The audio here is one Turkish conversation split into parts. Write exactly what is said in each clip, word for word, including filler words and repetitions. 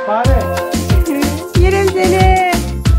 Fare. Yerim seni.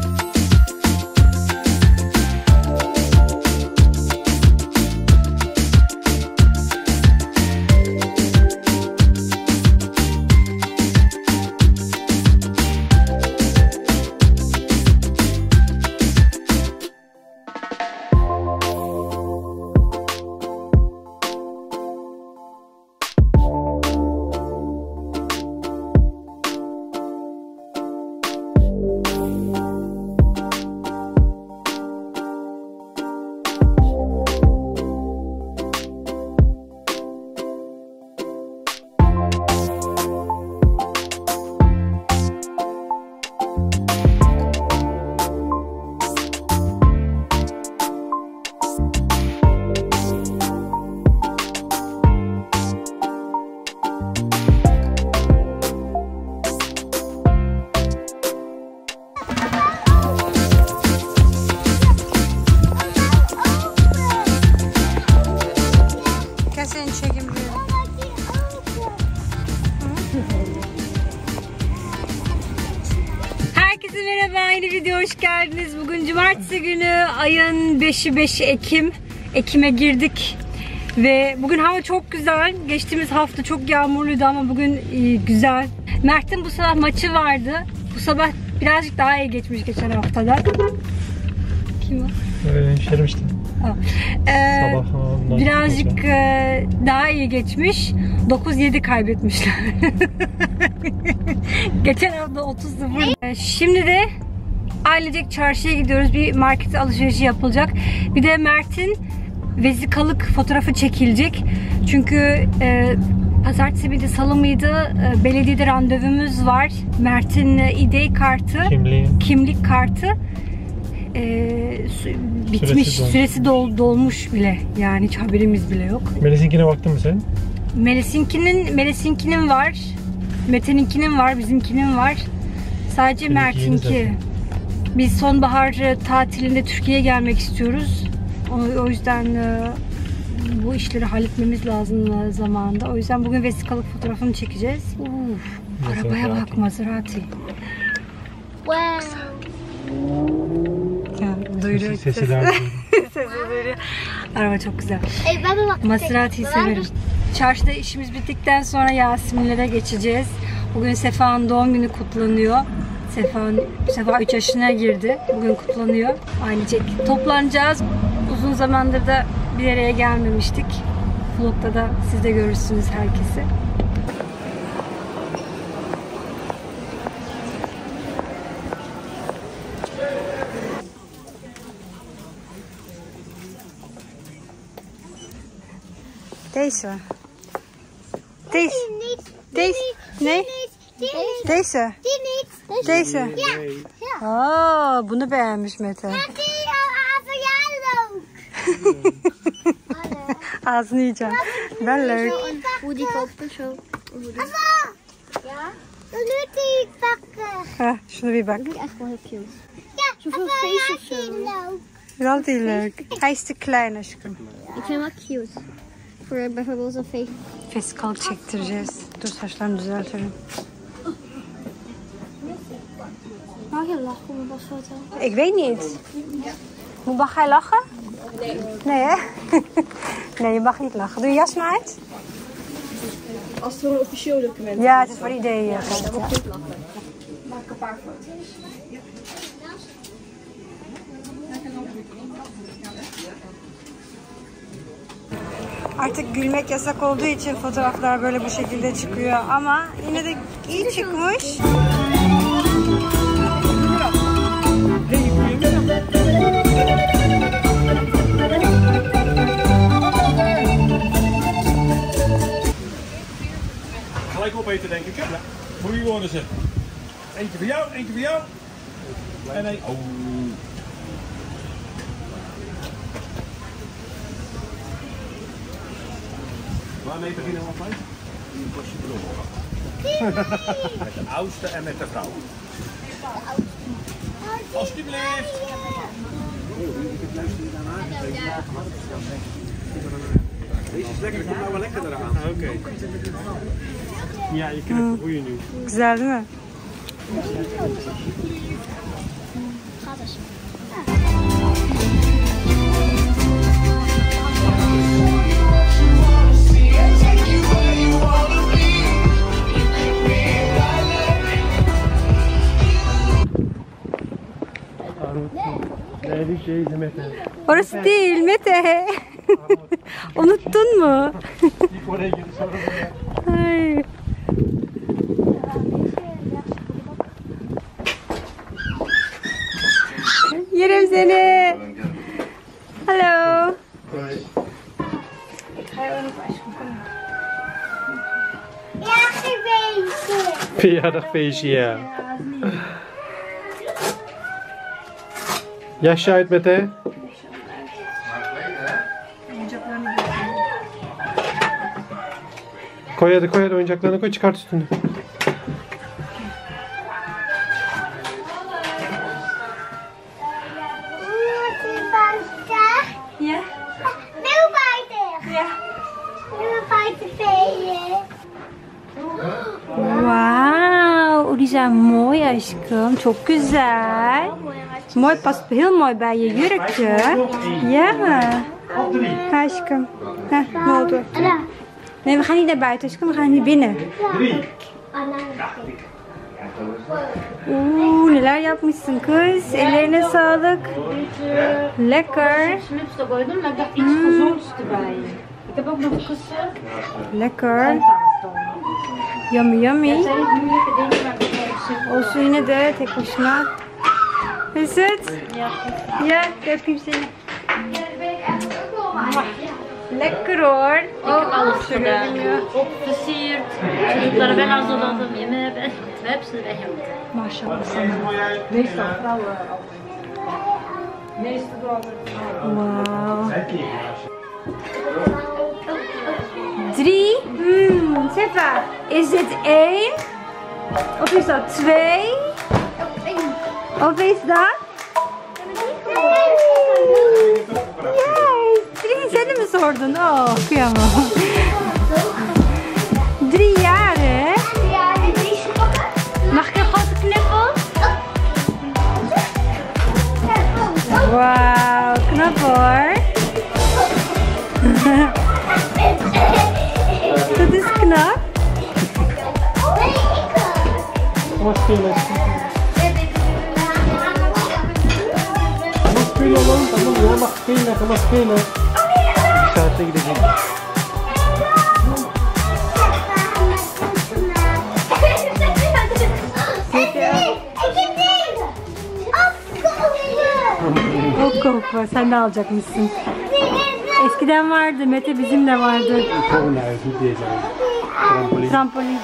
Herkese merhaba, yeni video hoş geldiniz. Bugün cumartesi günü, ayın beşi, beş Ekim. Ekim'e girdik ve bugün hava çok güzel. Geçtiğimiz hafta çok yağmurluydu ama bugün güzel. Mert'in bu sabah maçı vardı. Bu sabah birazcık daha iyi geçmiş geçen haftada. Kim o? Ee, hemşerim işte. Ee, birazcık e, daha iyi geçmiş. dokuz yedi kaybetmişler. Geçen hafta otuz sıfır. Ee, şimdi de ailecek çarşıya gidiyoruz. Bir market alışverişi yapılacak. Bir de Mert'in vesikalık fotoğrafı çekilecek. Çünkü e, pazartesi miydi, salı mıydı? E, belediyede randevumuz var. Mert'in İ D kartı, Kimliğin. kimlik kartı e, bitmiş, süresi, süresi dol, dolmuş bile. Yani hiç haberimiz bile yok. Melis'inkine baktın mı sen? Melis'inkinin, Melis'inkinin var. Mete'ninkinin var, bizimkinin var. Sadece Seninki Mert'inki. Biz sonbahar tatilinde Türkiye'ye gelmek istiyoruz. O, o yüzden e, bu işleri halletmemiz lazım zamanında. O yüzden bugün vesikalık fotoğrafını çekeceğiz. Uf, arabaya bak, Maserati. Wow. Yani duyuruyor. Sesi, sesi daha Sesi duyuruyor. Araba çok güzel. Ey, ben de bak. Maserati'yi severim. Çarşıda işimiz bittikten sonra Yaseminlere geçeceğiz. Bugün Sefa'nın doğum günü kutlanıyor. Sefa, Sefa üç yaşına girdi. Bugün kutlanıyor. Ailecek toplanacağız. Uzun zamandır da bir araya gelmemiştik. Vlog'da da siz de görürsünüz herkesi. Deze. Deze. Deze. Nee. Deze. Deze. Aa, bunu beğenmiş Mete. Ağzını yiyeceğim. Ben leuk. Hoe die kopen zo. Ja. Dan moet hij pakken. Ha, şunu bir bak. Die echt wel heel cute. Ja. Zoveel feest of zo. Wel değil leuk. Hij is te klein aşkım. Ik vind hem wel cute. Voor bijvoorbeeld een feest. Vesikalık çektireceğiz. Dur saçlarımı düzeltelim. Mag je lachen op een pasfoto? Ik weet niet. Mag hij lachen? Nee. Nee hè? Nee, je mag niet lachen. Doe je jas maar uit. Als het voor een officieel document. Ja, het is voor ideeën. Ja, dat mag goed lachen. Maak een paar foto's. Artık gülmek yasak olduğu için fotoğraflar böyle bu şekilde çıkıyor ama yine de iyi çıkmış. Gelijk opeten denk ik, hè? Ja. Voor wie worden ze? Eentje voor jou, eentje voor jou. En een... Oh. Waarmee beginnen we altijd? Een bosje bloemen. Met de oudste en met de vrouw. Alsjeblieft. Deze is lekker, komt nou wel lekker eraan. Oké. Okay. Ja, je krijgt een goede nu. Güzel değil mi? Neydi şey Mete? Orası değil Mete. Unuttun mu? İlk oraya girdi sonra buraya. Ay. Yerim seni. Hello. Verjaardag feestje, ja. Yaşa uit Mete. Koy hadi koy hadi oyuncaklarını koy çıkart üstünü. Ya. Wil buiten. Ya. Wil buiten spelen. Wow, die zijn mooi aşkım. Çok güzel. Mooi, past heel mooi bij je jurkje. Ja. Op drie. Aşkım. Heh, ne oldu? Nee, we gaan niet naar buiten aşkım. We gaan hier binnen. Drie. Oeh, neler yapmışsın kız. Ellerine sağlık. Lekker. Snufste koydum, maar ik dacht iets gezonds erbij. Ik heb ook nog een kussen. Lekker. Yummy yummy. Het zijn niet moeilijke dingen, maar ik heb simpel. Olsun yine de tek başına. Is het? Ja, Ja, ik heb hem seni. Lekker hoor. heb alles şöyle gedaan. görünüyor. Opversierd. Çocuklara ben hazırladım. Yemeği ben hepsini ben yaptım. Maşallah sana. Meestal vrouwen. Wow. Drie. Hmm, Sefa. Is dit één? Of is dat twee? Of is dat? Yes. Drie, sen de mi sordun? Oh, kıyamam. Drie jaar hè? Mag ik een grote knuffel? Wauw, knap hoor. Dat is knap. Kom maar spelen. Kom maar spelen man. Kom maar, je mag spelen. Kom maar spelen. Ik ga tegen de zin. O korkma, sen de alacakmışsın. Eskiden vardı, Mete bizim de vardı. Volgende huis, niet deze huis. Trampoline. Trampolin.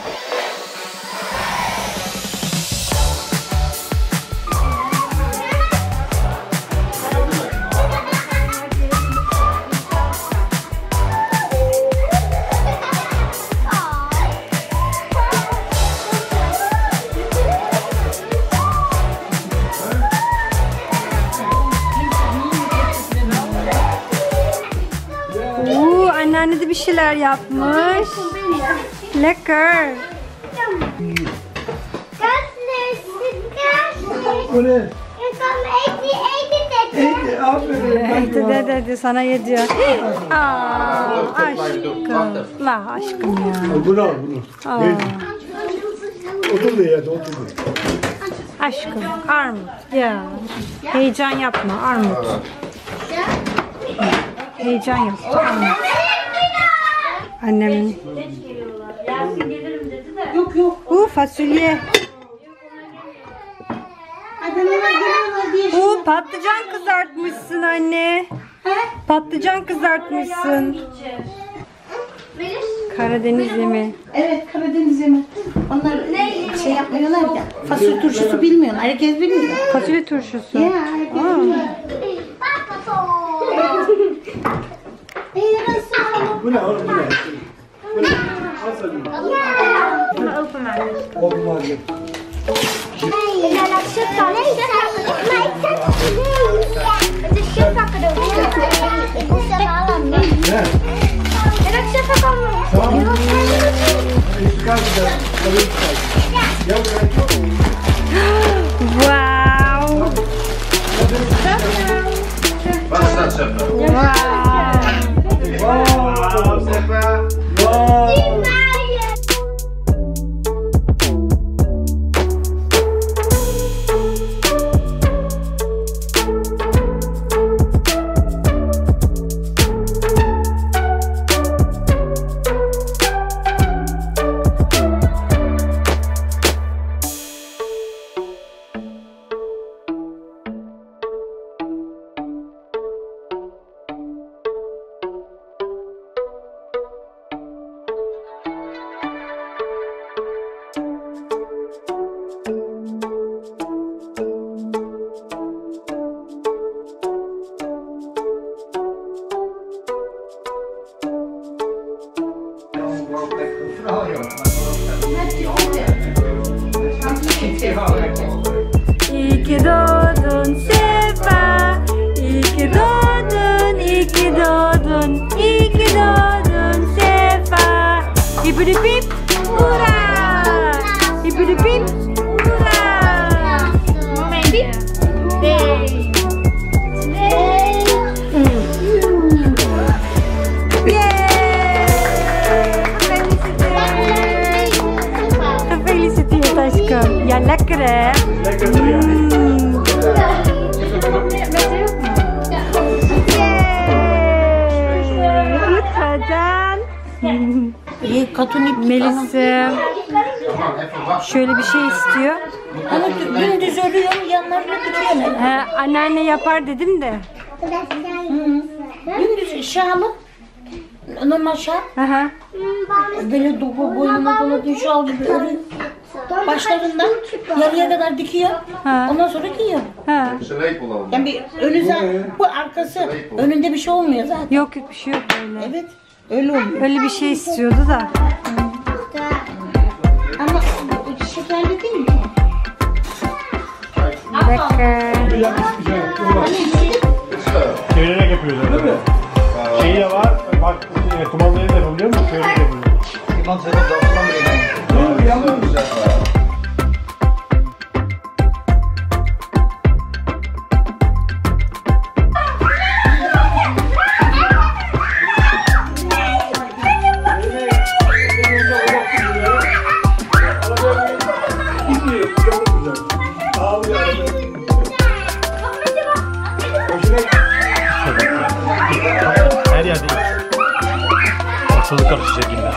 Uuu, anneanne de bir şeyler yapmış. Lekker. O ne? Eten, Aferin. Hadi hadi hadi sana yediyor. Aa, aşkım. La aşkım ya. Bunu al bunu. Aa, Otur da ya otur da. aşkım armut ya. Heyecan yapma armut. Heyecan yapma armut. Annemin. Yok yok. Uuu fasulye. Uuu patlıcan kızartmışsın anne. Patlıcan kızartmışsın. Karadeniz yemeği. Evet, Karadeniz yemeği. Onlar şey yapmıyorlar ya. Fasulye turşusu bilmiyor. Herkes bilmiyor. Fasulye turşusu. Ya, herkes bilmiyor. Bu ne oğlum bu ne? Bu ne? Al sana. Bunu openmaken. Open maar. Ja, dat is het dan. Nee, maar ik zet het niet. Het is super cadeau. Ik hoef dat allemaal niet. Ja. En dat is even komen. Tamam. Even kijken dan. Dan wil ik kijken. Ja, we kijken. Hipidipip. Hurra. Hipidipip. Hurra. Maybe. Day. Gefeliciteerd aşkım. Ya lekker hè? Lekkerder, ja. Hmm. Goed gedaan. İyi, katolik. Melis e, şöyle bir şey istiyor. Onu gündüz örüyorum, yanlarına dikiyorum. He, anneanne yapar dedim de. Gündüz şalı. Normal şal. Aha. Böyle doku boynuna doladığı şal gibi örüyor. Başlarından yarıya kadar dikiyor. Ha. Ondan sonra giyiyor. Ha. Yani bir önü zaten, bu arkası, önünde bir şey olmuyor zaten. Yok yok bir şey yok böyle. Evet, öyle oluyor. Öyle bir şey istiyordu da. Ama şekerli değil mi? Lekker. Yapmış güzel. Çevirerek yapıyorlar değil mi? Şeyi de var. Bak e, kumandayı da yapabiliyor musun? Çevirerek yapıyor. Her yerde ortalık karışacak illa.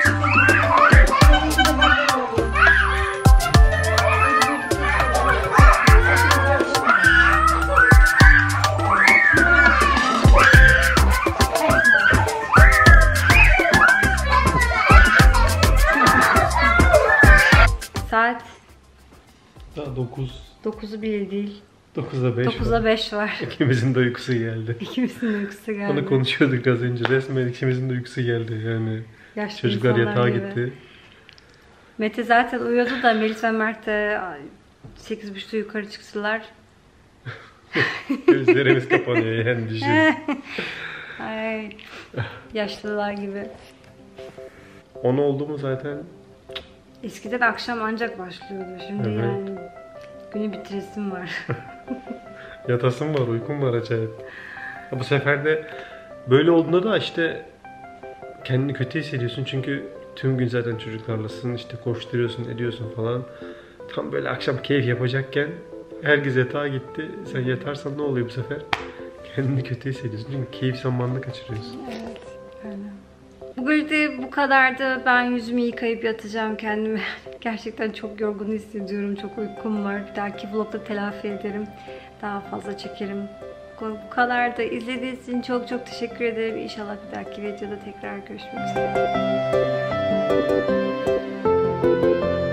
Saat Daha dokuz. dokuzu bile değil. dokuza beş dokuza var. beş var. İkimizin de uykusu geldi. İkimizin uykusu geldi. Onu konuşuyorduk az önce. Resmen ikimizin de uykusu geldi. Yani Yaşlı çocuklar insanlar yatağa gibi. gitti. Mete zaten uyuyordu da Melis ve Mert de sekiz buçukta yukarı çıktılar. Gözlerimiz kapanıyor yani düşün. Ay, yaşlılar gibi. On oldu mu zaten Eskiden akşam ancak başlıyordu. Şimdi Evet. yani günü bitiresim var. yatasım var, uykum var acayip. Bu sefer de böyle olduğunda da işte kendini kötü hissediyorsun çünkü tüm gün zaten çocuklarlasın, işte koşturuyorsun, ediyorsun falan. Tam böyle akşam keyif yapacakken herkes yatağa gitti. Sen yatarsan ne oluyor bu sefer? Kendini kötü hissediyorsun çünkü keyif zamanını kaçırıyorsun. Bugün de bu kadardı. Ben yüzümü yıkayıp yatacağım kendimi. Gerçekten çok yorgun hissediyorum. Çok uykum var. Bir dahaki vlogda telafi ederim. Daha fazla çekerim. Bu kadar da izlediğiniz için çok çok teşekkür ederim. İnşallah bir dahaki videoda tekrar görüşmek üzere.